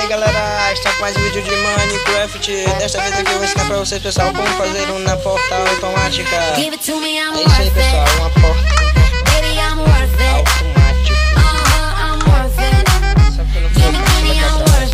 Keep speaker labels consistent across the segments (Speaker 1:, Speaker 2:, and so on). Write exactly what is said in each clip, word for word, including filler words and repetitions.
Speaker 1: galera, está com mais um vídeo de Minecraft. Desta vez aqui eu vou ensinar pra vocês, pessoal, como fazer uma porta automática. É isso aí, pessoal, uma porta automática. Só que eu não vou mostrar pra vocês.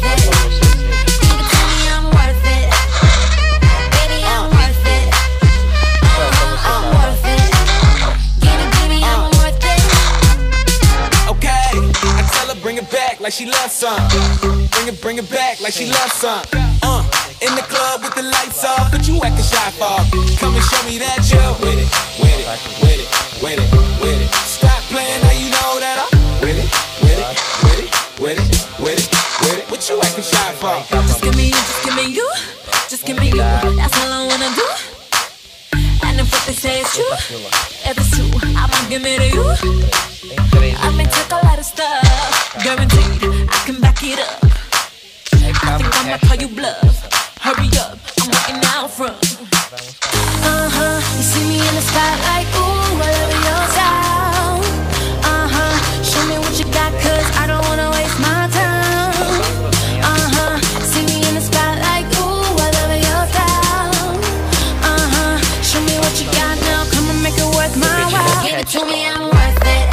Speaker 2: Bring it back like she loves some. Bring it, bring it back like she loves some. Uh, in the club with the lights off, but you acting shy for. Come and show me that you're with it, with it, with it, with it, with it. Stop playing, now you know that I'm with it, with it, with it, with it, with it, with it. What you acting shy for?
Speaker 3: Just give me you, just give me you, just give me you. That's all I wanna do. And if what they say is true, if it's true, I'ma give it to you. I may take a lot of stuff, guaranteed I can back it up. I think I'ma call you bluff. Hurry up, I'm waiting out front. Uh-huh, you see me in the spotlight, ooh, I love your style. Uh-huh, show me what you got, cause I don't wanna waste my time. Uh-huh, see me in the spotlight, ooh, I love your style. Uh-huh, show me what you got now, come and make it worth my while. Give it to me, I'm worth it.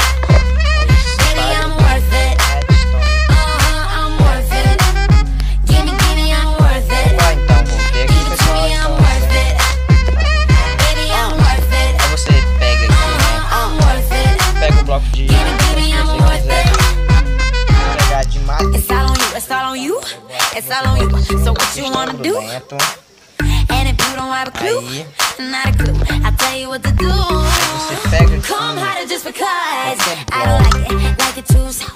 Speaker 3: It's all on you, so what you wanna do? And if you don't have a clue, not a clue, I'll tell you what to do. Come harder just because I don't like it, like it too soft.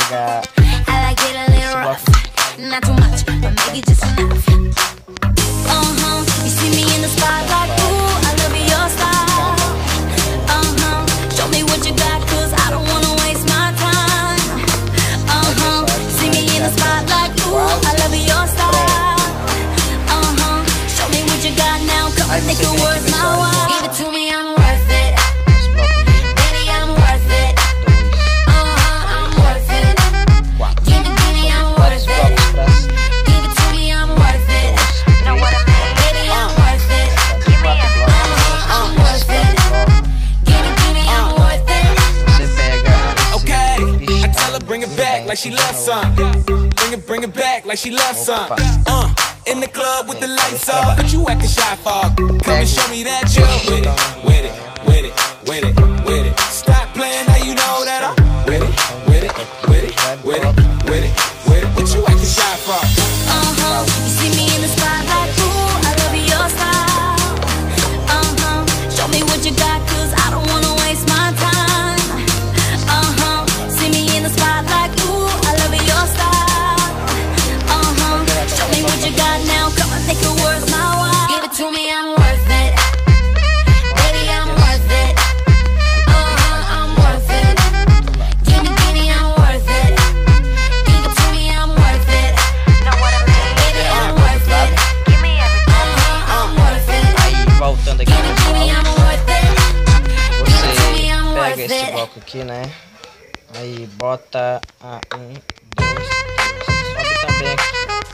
Speaker 3: I like it a little rough, not too much, but maybe just enough. Uh-huh, you see me in the spotlight, ooh, I love your style. Uh-huh, show me what you got, cause I don't wanna waste my time. Uh-huh, see me in the spotlight, ooh, I love your style. Uh-huh, show me what you got now, come and make it worth my while. Give it to me, I'm worth it. Baby, I'm worth it. Uh-huh, I'm worth it. Give it to me, I'm worth it. Give it to me, I'm worth it. Know what I mean? Baby, I'm worth it. Give me everything. Uh-huh, I'm worth it. Give it to me, I'm worth it.
Speaker 2: Okay, I tell her bring it back like she loves some. Bring it, bring it back like she loves some. Uh, in the club with the lights off, but you acting shy for. Come and show me that you're with it, with it, with it, with it, with it. Stop playing, now you know that I'm with it, with it, with it, with it, with it, with it. What you acting shy for?
Speaker 3: Uh-huh, you see me in the spotlight, ooh, I love your style. Uh-huh, show me what you got, cause I don't wanna waste my time. Uh-huh, see me in the spotlight, ooh, I love your style. Uh-huh, show me what you got now, come and make it worth my while. Give it to me, I'm worth it. Baby, I'm worth it. Uh-huh, I'm worth it. Give me, give me, I'm worth it. Give it to me, I'm worth it. Know what I mean? Baby, I'm worth it. Give me everything. Uh-huh, I'm worth it.
Speaker 1: Aí, voltando aqui,
Speaker 3: Give it to me, I'm worth it. Give it to me, I'm
Speaker 1: você
Speaker 3: worth
Speaker 1: pega esse
Speaker 3: it.
Speaker 1: bloco aqui, né? Aí bota a um, dois, três. Sobe também aqui.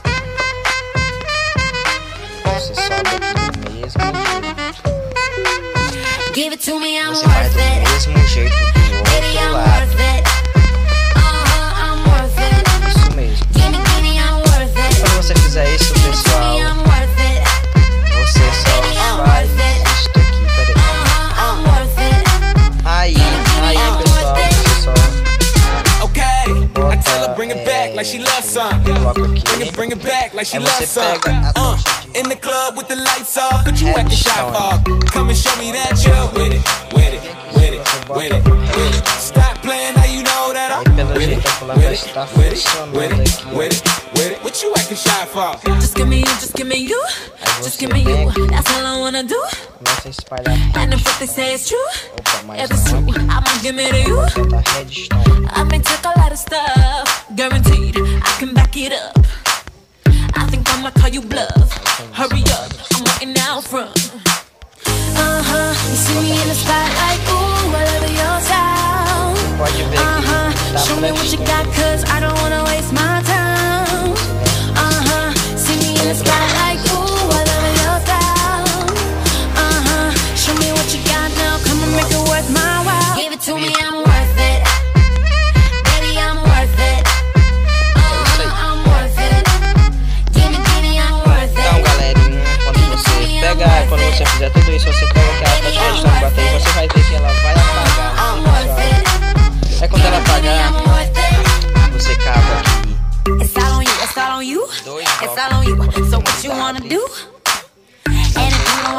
Speaker 1: Você sobe aqui do mesmo jeito.
Speaker 3: Give it to me, I'm
Speaker 1: Você faz
Speaker 3: worth
Speaker 1: do
Speaker 3: it.
Speaker 1: mesmo jeito do
Speaker 3: Baby,
Speaker 1: outro
Speaker 3: I'm
Speaker 1: lado.
Speaker 3: worth it. Uh-huh, I'm worth it.
Speaker 1: Isso mesmo.
Speaker 3: Give me, give me, I'm worth it.
Speaker 1: Quando você fizer isso,
Speaker 3: Give it to
Speaker 1: pessoal,
Speaker 3: me, I'm worth it.
Speaker 1: você só faz isto aqui, peraí.
Speaker 3: Uh-huh, I'm worth it.
Speaker 1: Aí, aí, pessoal, você só
Speaker 2: Okay, I tell her
Speaker 1: bota
Speaker 2: bring it back like she loves some.
Speaker 1: esse bloco
Speaker 2: Bring
Speaker 1: aqui.
Speaker 2: it, bring it back like she
Speaker 1: Aí
Speaker 2: loves
Speaker 1: você
Speaker 2: some.
Speaker 1: pega a
Speaker 2: Uh,
Speaker 1: tocha aqui.
Speaker 2: in the club with the lights off, but you acting shy for. Come and show me that you're with it, with it, with it, with it, with it. Stop playing, now you know that I'm
Speaker 1: Aí pelo
Speaker 2: with
Speaker 1: jeito
Speaker 2: it,
Speaker 1: a cola vai
Speaker 2: with it,
Speaker 1: estar
Speaker 2: with it,
Speaker 1: funcionando
Speaker 2: with it,
Speaker 1: aqui,
Speaker 2: with it,
Speaker 1: ó.
Speaker 2: with it. What you acting shy for?
Speaker 3: Just give me you, just give me you.
Speaker 1: Aí
Speaker 3: Just
Speaker 1: você
Speaker 3: give me
Speaker 1: vem
Speaker 3: you.
Speaker 1: aqui,
Speaker 3: That's all I wanna do.
Speaker 1: começa a espalhar
Speaker 3: And if
Speaker 1: tudo.
Speaker 3: what they say is true,
Speaker 1: Opa, mais
Speaker 3: if it's true,
Speaker 1: um aqui.
Speaker 3: I'ma give it to you.
Speaker 1: Bota redstone.
Speaker 3: I may take a lot of stuff, guaranteed I can back it up. I think I'ma call you bluff. Hurry up, I'm waiting out front. Uh-huh, you see me in the spotlight, ooh, I love your style.
Speaker 1: Pode ver que
Speaker 3: Uh-huh,
Speaker 1: dá
Speaker 3: show me
Speaker 1: pra
Speaker 3: what you
Speaker 1: estender.
Speaker 3: got, cause I don't wanna waste my time.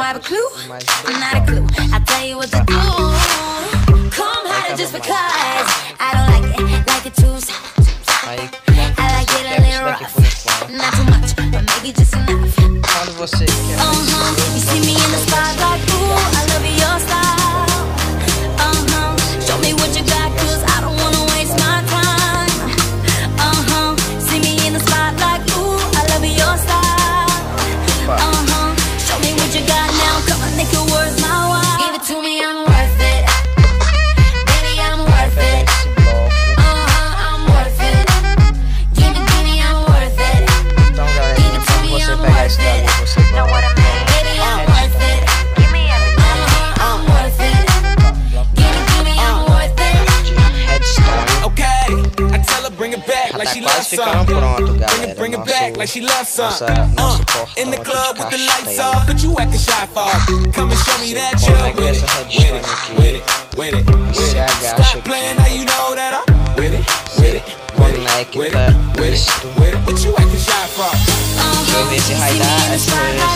Speaker 3: have a clue, not a clue. I'll tell you what to do. Come harder just because I don't like it, like it too soft. I like it a little rough, not too much, but maybe just enough.
Speaker 1: Quando você quer.
Speaker 3: Uh-huh. You see me in the spotlight, ooh, I love your style. Uh-huh. Show me what you got, cause I don't wanna waste my time. Uh-huh. See me in the spotlight, ooh, I love your style. Uh-huh. Show me what you got now, come on, make it worth my while. Give it to me, I'm worth it. Baby, I'm worth it. Uh-huh, I'm worth it. Give it to me, I'm worth it.
Speaker 1: Então, galerinha, quando você pegar esse dali, você coloca.
Speaker 3: Baby, I'm worth it. Give me everything. Uh-huh, I'm worth it. Give it to me, I'm worth it.
Speaker 1: Redstone.
Speaker 2: Okay, I tell her bring it back like she loves some.
Speaker 1: Pronto,
Speaker 2: Bring
Speaker 1: galera.
Speaker 2: it, bring it back like she loves some.
Speaker 1: Nossa,
Speaker 2: Uh,
Speaker 1: nosso portão
Speaker 2: in the
Speaker 1: aqui
Speaker 2: club
Speaker 1: de
Speaker 2: with the lights
Speaker 1: castanha.
Speaker 2: off, but you acting shy for. Come and show me that
Speaker 1: Como
Speaker 2: you're
Speaker 1: é que
Speaker 2: with
Speaker 1: essa
Speaker 2: it,
Speaker 1: redstone
Speaker 2: with it,
Speaker 1: aqui
Speaker 2: with it, with it, with
Speaker 1: se
Speaker 2: it.
Speaker 1: agacha
Speaker 2: Stop
Speaker 1: aqui?
Speaker 2: playing, now you know that I'm with it, with it, with it,
Speaker 1: Conecta
Speaker 2: with it, with it,
Speaker 1: isto.
Speaker 2: with it. What you acting shy for?
Speaker 1: Deixa eu ver se vai dar essa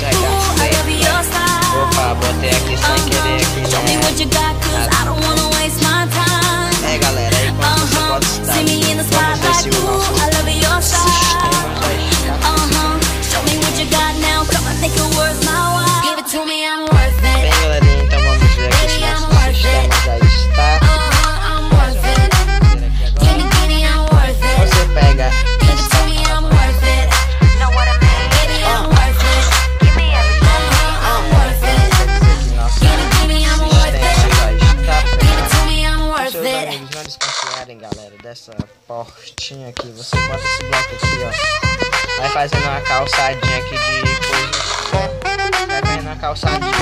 Speaker 1: coisa. Opa, botei aqui sem querer aqui,
Speaker 3: Show me what you got, cause I don't wanna waste my time.
Speaker 1: É, galera, aí quando você pode estar
Speaker 3: See me in the
Speaker 1: vamos ver se
Speaker 3: spotlight,
Speaker 1: o nosso
Speaker 3: ooh, I love your style.
Speaker 1: sistema já está.
Speaker 3: Uh-huh. Show me what you got now, come on, make it worth my while. Give it to me, I'm worth it.
Speaker 1: Bem, galerinha, então vamos ver aqui se nosso sistema já está.
Speaker 3: Uh-huh, I'm worth it. Give me, give me, I'm worth it.
Speaker 1: Você pega
Speaker 3: Give it to me, I'm worth it. Know what I mean? Baby, I'm worth it. Give me everything. Uh-huh, I'm worth it.
Speaker 1: nosso
Speaker 3: Give it to me, I'm worth it.
Speaker 1: sistema já está
Speaker 3: Give it
Speaker 1: pronto.
Speaker 3: to me, I'm worth
Speaker 1: Seus
Speaker 3: it.
Speaker 1: amigos não desconfiarem, galera, dessa portinha aqui. Você bota esse bloco aqui, ó. Vai fazendo uma calçadinha aqui de coisa. Vai caindo uma calçadinha.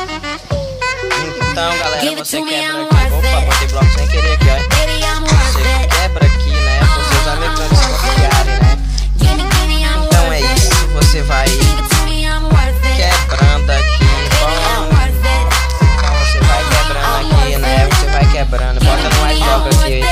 Speaker 1: Então, galera, você quebra aqui. Opa, botei bloco sem querer aqui, ó.
Speaker 3: Baby, I'm
Speaker 1: Você
Speaker 3: worth it.
Speaker 1: quebra aqui, né? Para seus amigos não desconfiarem, né?
Speaker 3: Give me, give me, I'm
Speaker 1: Então
Speaker 3: worth
Speaker 1: é
Speaker 3: it.
Speaker 1: isso. Você vai
Speaker 3: Give it to me, I'm worth it.
Speaker 1: quebrando aqui.
Speaker 3: Baby, I'm
Speaker 1: Bom,
Speaker 3: worth it.
Speaker 1: então você vai quebrando aqui, né? Você vai quebrando. Bota no mais bloco aqui.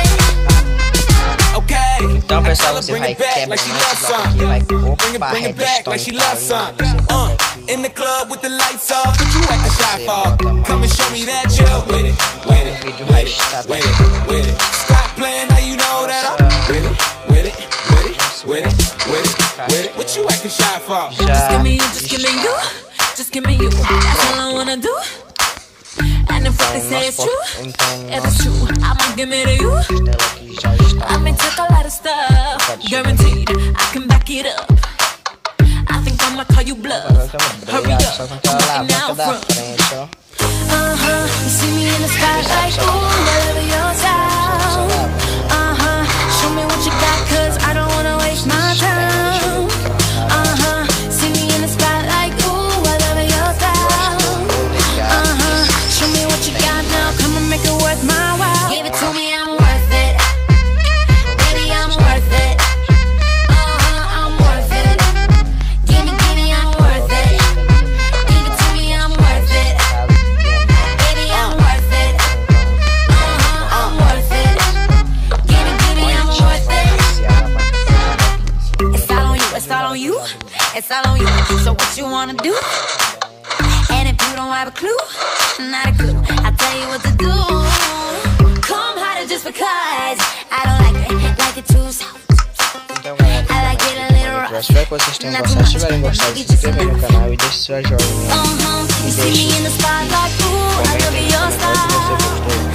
Speaker 2: Okay,
Speaker 1: Então,
Speaker 2: I
Speaker 1: pessoal,
Speaker 2: tell her
Speaker 1: você
Speaker 2: bring
Speaker 1: vai
Speaker 2: it back
Speaker 1: quebrando
Speaker 2: like she
Speaker 1: esse
Speaker 2: loves
Speaker 1: bloco
Speaker 2: some.
Speaker 1: aqui. Vai
Speaker 2: Bring it,
Speaker 1: opa,
Speaker 2: bring it back like she loves some.
Speaker 1: redstone tá
Speaker 2: Uh,
Speaker 1: aqui.
Speaker 2: in the club with the lights off, but you acting shy for. Come and show me that you're with it, with it, with it, with it, with it. Stop playing, now you know that I'm with it, with it, with it, with it, with it, with it. What you acting shy for?
Speaker 3: Just give
Speaker 1: Já
Speaker 3: me you, just give me you. Just give me you. That's all I wanna do. And if what they
Speaker 1: então,
Speaker 3: say
Speaker 1: nosso
Speaker 3: is true,
Speaker 1: portão, então,
Speaker 3: if it's true, I'ma give it to you.
Speaker 1: tela aqui já está.
Speaker 3: I may take a lot of stuff, guaranteed I can back it up. I think I'ma call you bluff. Hurry
Speaker 1: Obrigado, só
Speaker 3: up,
Speaker 1: com aquela
Speaker 3: I'm walking
Speaker 1: alavanca
Speaker 3: out
Speaker 1: da
Speaker 3: front.
Speaker 1: frente, ó.
Speaker 3: Uh-huh, you see me in the spotlight, ooh, I love your style. Uh-huh, show me what you got, cause I don't wanna waste my time. Uh-huh, see me in the spotlight, ooh, I love your style. Uh-huh, show me what you got now, come and make it worth my while. Give it to me, I'm worth it. Baby, I'm worth it. Uh-huh, I'm worth it. Give me, give me, I'm worth it. Give it to me, I'm worth it. Baby, I'm worth it. Uh-huh, I'm worth it. Give me, give me, I'm worth it. It's all on you, it's all on you, it's all on you. So what you wanna do? And if you don't have a clue, not a clue, I'll tell you what to do. Come harder just because I don't like it, like it too soft.
Speaker 1: Então, galera,
Speaker 3: I like it a little rough.
Speaker 1: eu espero que vocês tenham gostado. Se tiverem gostado, se inscreva no canal e deixe seu joinha.
Speaker 3: Uh-huh,
Speaker 1: E
Speaker 3: you see
Speaker 1: deixe
Speaker 3: me in the spotlight, ooh, I love
Speaker 1: comentem
Speaker 3: your
Speaker 1: nos comentários se você
Speaker 3: style.
Speaker 1: gostou.